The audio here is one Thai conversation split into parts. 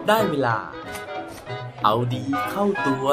ได้เวลาเอาดีเข้าตัว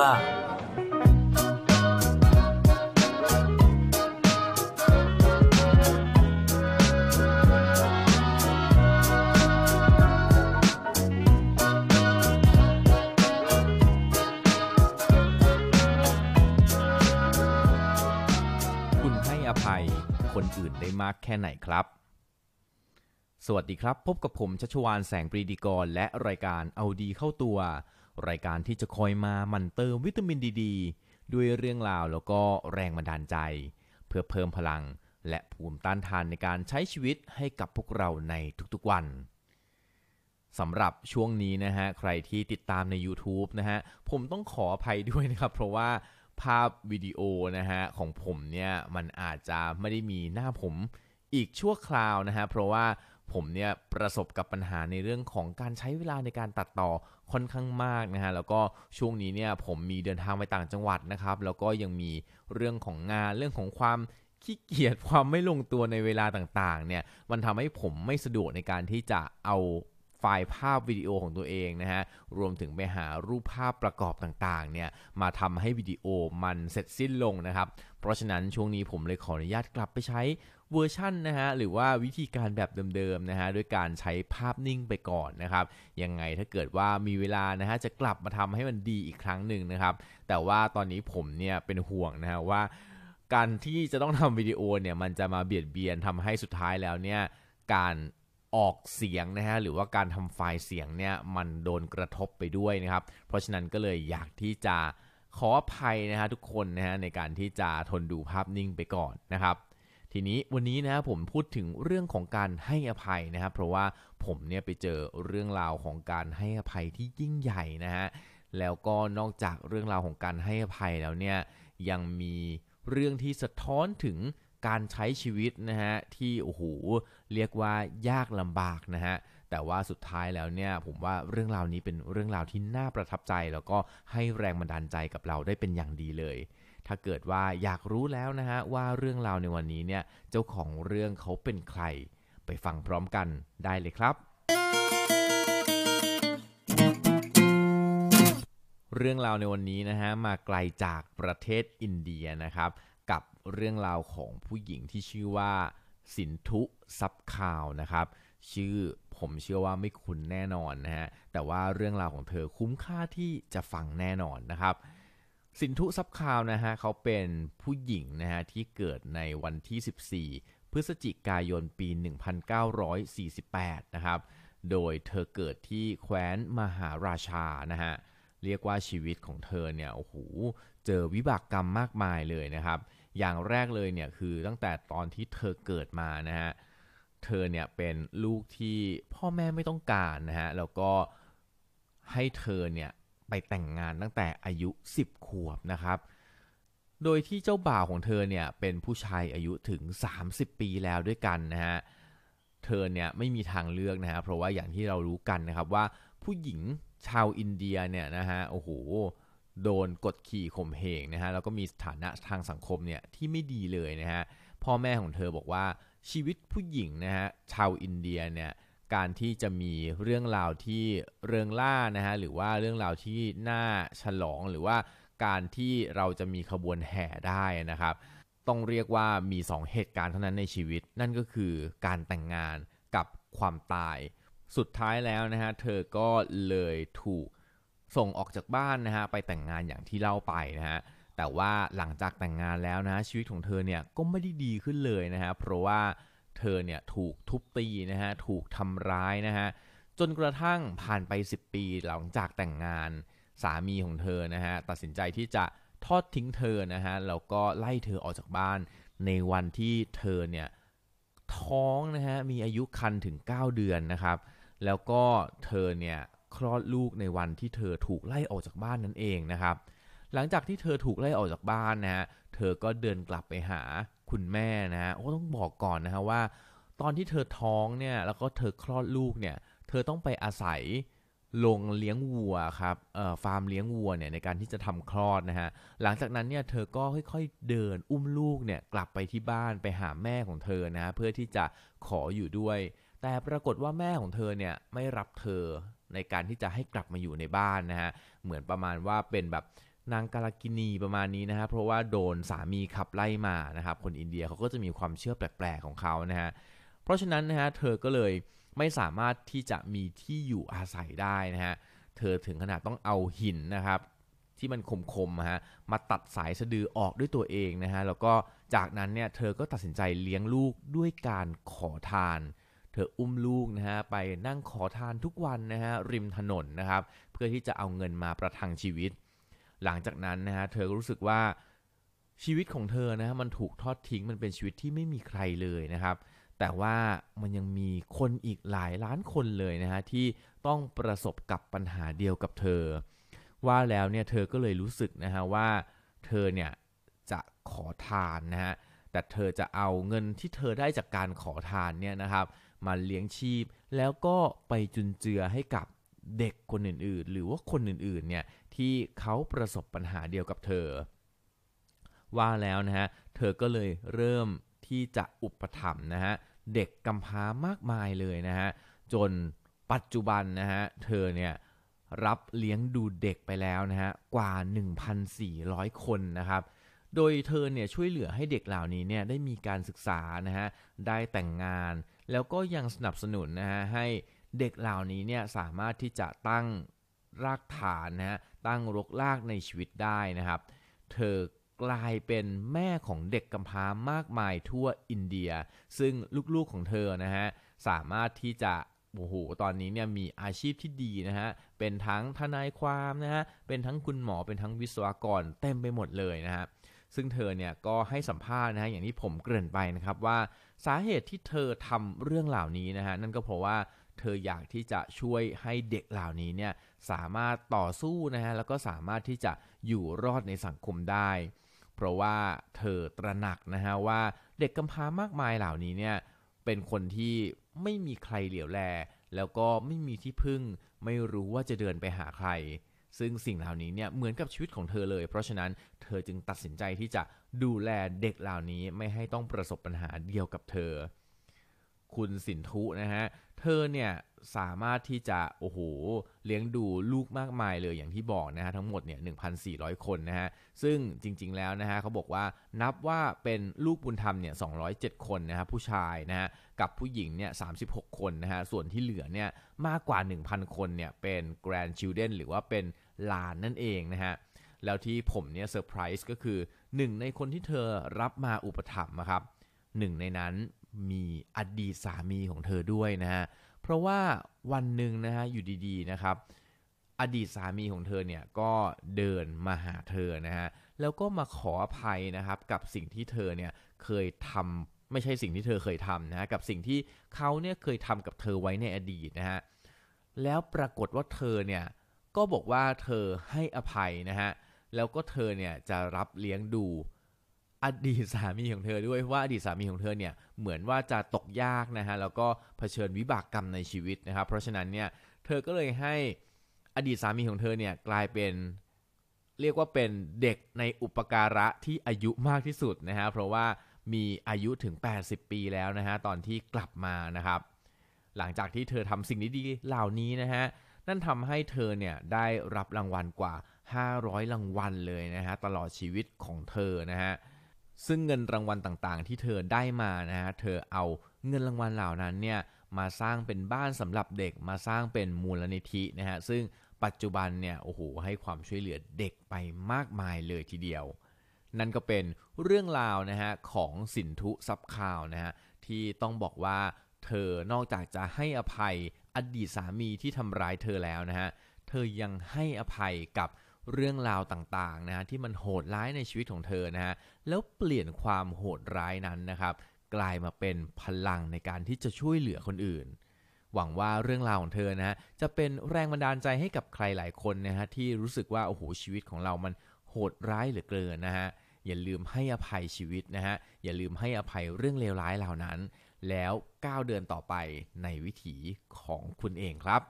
คุณให้อภัยคนอื่นได้มากแค่ไหนครับสวัสดีครับพบกับผมชัชวาลแสงปรีดีกรและรายการเอาดีเข้าตัวรายการที่จะคอยมาหมั่นเติมวิตามินดีด้วยเรื่องราวแล้วก็แรงบันดาลใจเพื่อเพิ่มพลังและภูมิต้านทานในการใช้ชีวิตให้กับพวกเราในทุกๆวันสำหรับช่วงนี้นะฮะใครที่ติดตามใน YouTube นะฮะผมต้องขออภัยด้วยนะครับเพราะว่าภาพวิดีโอนะฮะของผมเนี่ยมันอาจจะไม่ได้มีหน้าผมอีกชั่วคราวนะฮะเพราะว่าผมเนี่ยประสบกับปัญหาในเรื่องของการใช้เวลาในการตัดต่อค่อนข้างมากนะฮะแล้วก็ช่วงนี้เนี่ยผมมีเดินทางไปต่างจังหวัดนะครับแล้วก็ยังมีเรื่องของงานเรื่องของความขี้เกียจความไม่ลงตัวในเวลาต่างๆเนี่ยมันทำให้ผมไม่สะดวกในการที่จะเอาไฟล์ภาพวิดีโอของตัวเองนะฮะรวมถึงไปหารูปภาพประกอบต่างๆเนี่ยมาทำให้วิดีโอมันเสร็จสิ้นลงนะครับเพราะฉะนั้นช่วงนี้ผมเลยขออนุญาตกลับไปใช้เวอร์ชั่นนะฮะหรือว่าวิธีการแบบเดิมๆนะฮะด้วยการใช้ภาพนิ่งไปก่อนนะครับยังไงถ้าเกิดว่ามีเวลานะฮะจะกลับมาทำให้มันดีอีกครั้งหนึ่งนะครับแต่ว่าตอนนี้ผมเนี่ยเป็นห่วงนะฮะว่าการที่จะต้องทำวิดีโอเนี่ยมันจะมาเบียดเบียนทำให้สุดท้ายแล้วเนี่ยการออกเสียงนะฮะหรือว่าการทำไฟล์เสียงเนี่ยมันโดนกระทบไปด้วยนะครับเพราะฉะนั้นก็เลยอยากที่จะขออภัยนะฮะทุกคนนะฮะในการที่จะทนดูภาพนิ่งไปก่อนนะครับทีนี้วันนี้นะผมพูดถึงเรื่องของการให้อภัยนะครับเพราะว่าผมเนี่ยไปเจอเรื่องราวของการให้อภัยที่ยิ่งใหญ่นะฮะแล้วก็นอกจากเรื่องราวของการให้อภัยแล้วเนี่ยยังมีเรื่องที่สะท้อนถึงการใช้ชีวิตนะฮะที่โอ้โหเรียกว่ายากลำบากนะฮะแต่ว่าสุดท้ายแล้วเนี่ยผมว่าเรื่องราวนี้เป็นเรื่องราวที่น่าประทับใจแล้วก็ให้แรงบันดาลใจกับเราได้เป็นอย่างดีเลยถ้าเกิดว่าอยากรู้แล้วนะฮะว่าเรื่องราวในวันนี้เนี่ยเจ้าของเรื่องเขาเป็นใครไปฟังพร้อมกันได้เลยครับเรื่องราวในวันนี้นะฮะมาไกลจากประเทศอินเดียนะครับกับเรื่องราวของผู้หญิงที่ชื่อว่าสินธุซับคาวนะครับชื่อผมเชื่อว่าไม่คุ้นแน่นอนนะฮะแต่ว่าเรื่องราวของเธอคุ้มค่าที่จะฟังแน่นอนนะครับสินธุซับคาวนะฮะเขาเป็นผู้หญิงนะฮะที่เกิดในวันที่14พฤศจิกายนปี1948นะครับโดยเธอเกิดที่แคว้นมหาราชานะฮะเรียกว่าชีวิตของเธอเนี่ยโอ้โหเจอวิบากกรรมมากมายเลยนะครับอย่างแรกเลยเนี่ยคือตั้งแต่ตอนที่เธอเกิดมานะฮะเธอเนี่ยเป็นลูกที่พ่อแม่ไม่ต้องการนะฮะแล้วก็ให้เธอเนี่ยไปแต่งงานตั้งแต่อายุ10ขวบนะครับโดยที่เจ้าบ่าวของเธอเนี่ยเป็นผู้ชายอายุถึง30ปีแล้วด้วยกันนะฮะเธอเนี่ยไม่มีทางเลือกนะฮะเพราะว่าอย่างที่เรารู้กันนะครับว่าผู้หญิงชาวอินเดียเนี่ยนะฮะโอ้โหโดนกดขี่ข่มเหงนะฮะแล้วก็มีฐานะทางสังคมเนี่ยที่ไม่ดีเลยนะฮะพ่อแม่ของเธอบอกว่าชีวิตผู้หญิงนะฮะชาวอินเดียเนี่ยการที่จะมีเรื่องราวที่เริงร่านะฮะหรือว่าเรื่องราวที่น่าฉลองหรือว่าการที่เราจะมีขบวนแห่ได้นะครับต้องเรียกว่ามี2เหตุการณ์เท่านั้นในชีวิตนั่นก็คือการแต่งงานกับความตายสุดท้ายแล้วนะฮะเธอก็เลยถูกส่งออกจากบ้านนะฮะไปแต่งงานอย่างที่เล่าไปนะฮะแต่ว่าหลังจากแต่งงานแล้วนะชีวิตของเธอเนี่ยก็ไม่ได้ดีขึ้นเลยนะฮะเพราะว่าเธอเนี่ยถูกทุบตีนะฮะถูกทำร้ายนะฮะจนกระทั่งผ่านไป10ปีหลังจากแต่งงานสามีของเธอนะฮะตัดสินใจที่จะทอดทิ้งเธอนะฮะแล้วก็ไล่เธอออกจากบ้านในวันที่เธอเนี่ยท้องนะฮะมีอายุครรภ์ถึง9เดือนนะครับแล้วก็เธอเนี่ยคลอดลูกในวันที่เธอถูกไล่ออกจากบ้านนั่นเองนะครับหลังจากที่เธอถูกไล่ออกจากบ้านนะฮะเธอก็เดินกลับไปหาคุณแม่นะฮะต้องบอกก่อนนะฮะว่าตอนที่เธอท้องเนี่ยแล้วก็เธอคลอดลูกเนี่ยเธอต้องไปอาศัยโรงเลี้ยงวัวครับฟาร์มเลี้ยงวัวเนี่ยในการที่จะทำคลอดนะฮะหลังจากนั้นเนี่ยเธอก็ค่อยๆเดินอุ้มลูกเนี่ยกลับไปที่บ้านไปหาแม่ของเธอนะฮะเพื่อที่จะขออยู่ด้วยแต่ปรากฏว่าแม่ของเธอเนี่ยไม่รับเธอในการที่จะให้กลับมาอยู่ในบ้านนะฮะเหมือนประมาณว่าเป็นแบบนางกาลกินีประมาณนี้นะฮะเพราะว่าโดนสามีขับไล่มานะครับคนอินเดียเขาก็จะมีความเชื่อแปลกๆของเขานะฮะเพราะฉะนั้นนะฮะเธอก็เลยไม่สามารถที่จะมีที่อยู่อาศัยได้นะฮะเธอถึงขนาดต้องเอาหินนะครับที่มันคมๆฮะมาตัดสายสะดือออกด้วยตัวเองนะฮะแล้วก็จากนั้นเนี่ยเธอก็ตัดสินใจเลี้ยงลูกด้วยการขอทานเธออุ้มลูกนะฮะไปนั่งขอทานทุกวันนะฮะริมถนนนะครับเพื่อที่จะเอาเงินมาประทังชีวิตหลังจากนั้นนะฮะเธอก็รู้สึกว่าชีวิตของเธอนะฮะมันถูกทอดทิ้งมันเป็นชีวิตที่ไม่มีใครเลยนะครับแต่ว่ามันยังมีคนอีกหลายล้านคนเลยนะฮะที่ต้องประสบกับปัญหาเดียวกับเธอว่าแล้วเนี่ยเธอก็เลยรู้สึกนะฮะว่าเธอเนี่ยจะขอทานนะฮะแต่เธอจะเอาเงินที่เธอได้จากการขอทานเนี่ยนะครับมาเลี้ยงชีพแล้วก็ไปจุนเจือให้กับเด็กคนอื่นๆหรือว่าคนอื่นๆเนี่ยที่เขาประสบปัญหาเดียวกับเธอว่าแล้วนะฮะเธอก็เลยเริ่มที่จะอุปถัมภ์นะฮะเด็กกำพร้ามากมายเลยนะฮะจนปัจจุบันนะฮะเธอเนี่ยรับเลี้ยงดูเด็กไปแล้วนะฮะกว่า 1,400 คนนะครับโดยเธอเนี่ยช่วยเหลือให้เด็กเหล่านี้เนี่ยได้มีการศึกษานะฮะได้แต่งงานแล้วก็ยังสนับสนุนนะฮะให้เด็กเหล่านี้เนี่ยสามารถที่จะตั้งรากฐานนะฮะตั้งรกรากในชีวิตได้นะครับเธอกลายเป็นแม่ของเด็กกำพร้ามากมายทั่วอินเดียซึ่งลูกๆของเธอนะฮะสามารถที่จะโอ้โหตอนนี้เนี่ยมีอาชีพที่ดีนะฮะเป็นทั้งทนายความนะฮะเป็นทั้งคุณหมอเป็นทั้งวิศวกรเต็มไปหมดเลยนะฮะซึ่งเธอเนี่ยก็ให้สัมภาษณ์นะฮะอย่างที่ผมเกริ่นไปนะครับว่าสาเหตุที่เธอทำเรื่องเหล่านี้นะฮะนั่นก็เพราะว่าเธออยากที่จะช่วยให้เด็กเหล่านี้เนี่ยสามารถต่อสู้นะฮะแล้วก็สามารถที่จะอยู่รอดในสังคมได้เพราะว่าเธอตระหนักนะฮะว่าเด็กกำพร้ามากมายเหล่านี้เนี่ยเป็นคนที่ไม่มีใครเหลียวแลแล้วก็ไม่มีที่พึ่งไม่รู้ว่าจะเดินไปหาใครซึ่งสิ่งเหล่านี้เนี่ยเหมือนกับชีวิตของเธอเลยเพราะฉะนั้นเธอจึงตัดสินใจที่จะดูแลเด็กเหล่านี้ไม่ให้ต้องประสบปัญหาเดียวกับเธอคุณสินธุนะฮะเธอเนี่ยสามารถที่จะโอ้โหเลี้ยงดูลูกมากมายเลยอย่างที่บอกนะฮะทั้งหมดเนี่ย 1,400 คนนะฮะซึ่งจริงๆแล้วนะฮะเขาบอกว่านับว่าเป็นลูกบุญธรรมเนี่ย207 คนนะฮะผู้ชายนะฮะกับผู้หญิงเนี่ย36 คนนะฮะส่วนที่เหลือเนี่ยมากกว่า 1,000 คนเนี่ยเป็น grandchildren หรือว่าเป็นหลานนั่นเองนะฮะแล้วที่ผมเนี่ยเซอร์ไพรส์ก็คือหนึ่งในคนที่เธอรับมาอุปถัมภ์นะครับหนึ่งในนั้นมีอดีตสามีของเธอด้วยนะฮะเพราะว่าวันหนึ่งนะฮะอยู่ดีๆนะครับอดีตสามีของเธอเนี่ยก็เดินมาหาเธอนะฮะแล้วก็มาขออภัยนะครับกับสิ่งที่เธอเนี่ยเคยทำไม่ใช่สิ่งที่เธอเคยทำนะกับสิ่งที่เขาเนี่ยเคยทำกับเธอไว้ในอดีตนะฮะแล้วปรากฏว่าเธอเนี่ยก็บอกว่าเธอให้อภัยนะฮะแล้วก็เธอเนี่ยจะรับเลี้ยงดูอดีตสามีของเธอด้วยว่าอดีตสามีของเธอเนี่ยเหมือนว่าจะตกยากนะฮะแล้วก็เผชิญวิบากกรรมในชีวิตนะครับเพราะฉะนั้นเนี่ยเธอก็เลยให้อดีตสามีของเธอเนี่ยกลายเป็นเรียกว่าเป็นเด็กในอุปการะที่อายุมากที่สุดนะฮะเพราะว่ามีอายุถึง80 ปีแล้วนะฮะตอนที่กลับมานะครับหลังจากที่เธอทำสิ่งดีๆเหล่านี้นะฮะนั่นทำให้เธอเนี่ยได้รับรางวัลกว่า500รางวัลเลยนะฮะตลอดชีวิตของเธอนะฮะซึ่งเงินรางวัลต่างๆที่เธอได้มานะฮะเธอเอาเงินรางวัลเหล่านั้นเนี่ยมาสร้างเป็นบ้านสำหรับเด็กมาสร้างเป็นมูลนิธินะฮะซึ่งปัจจุบันเนี่ยโอ้โหให้ความช่วยเหลือเด็กไปมากมายเลยทีเดียวนั่นก็เป็นเรื่องราวนะฮะของสินธุทรัพย์ข่าวนะฮะที่ต้องบอกว่าเธอนอกจากจะให้อภัยอดีตสามีที่ทำร้ายเธอแล้วนะฮะเธอยังให้อภัยกับเรื่องราวต่างๆนะฮะที่มันโหดร้ายในชีวิตของเธอนะฮะแล้วเปลี่ยนความโหดร้ายนั้นนะครับกลายมาเป็นพลังในการที่จะช่วยเหลือคนอื่นหวังว่าเรื่องราวของเธอนะฮะจะเป็นแรงบันดาลใจให้กับใครหลายคนนะฮะที่รู้สึกว่าโอ้โหชีวิตของเรามันโหดร้ายเหลือเกินนะฮะอย่าลืมให้อภัยชีวิตนะฮะอย่าลืมให้อภัยเรื่องเลวร้ายเหล่านั้นแล้วก้าวเดินต่อไปในวิถีของคุณเองครับ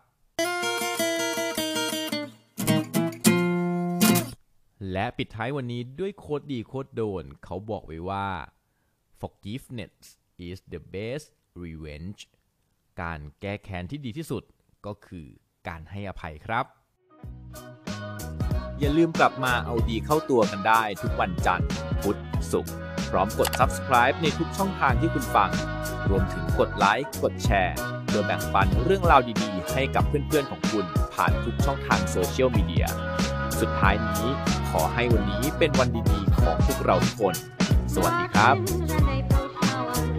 และปิดท้ายวันนี้ด้วยโค้ดดีโค้ดโดนเขาบอกไว้ว่า forgiveness is the best revenge การแก้แค้นที่ดีที่สุดก็คือการให้อภัยครับอย่าลืมกลับมาเอาดีเข้าตัวกันได้ทุกวันจันทร์พุธศุกร์พร้อมกด Subscribe ในทุกช่องทางที่คุณฟังรวมถึงกดไลค์กดแชร์เพื่อแบ่งปันเรื่องราวดีๆให้กับเพื่อนๆของคุณผ่านทุกช่องทางโซเชียลมีเดียสุดท้ายนี้ขอให้วันนี้เป็นวันดีๆของพวกเราทุกคนสวัสดีครับ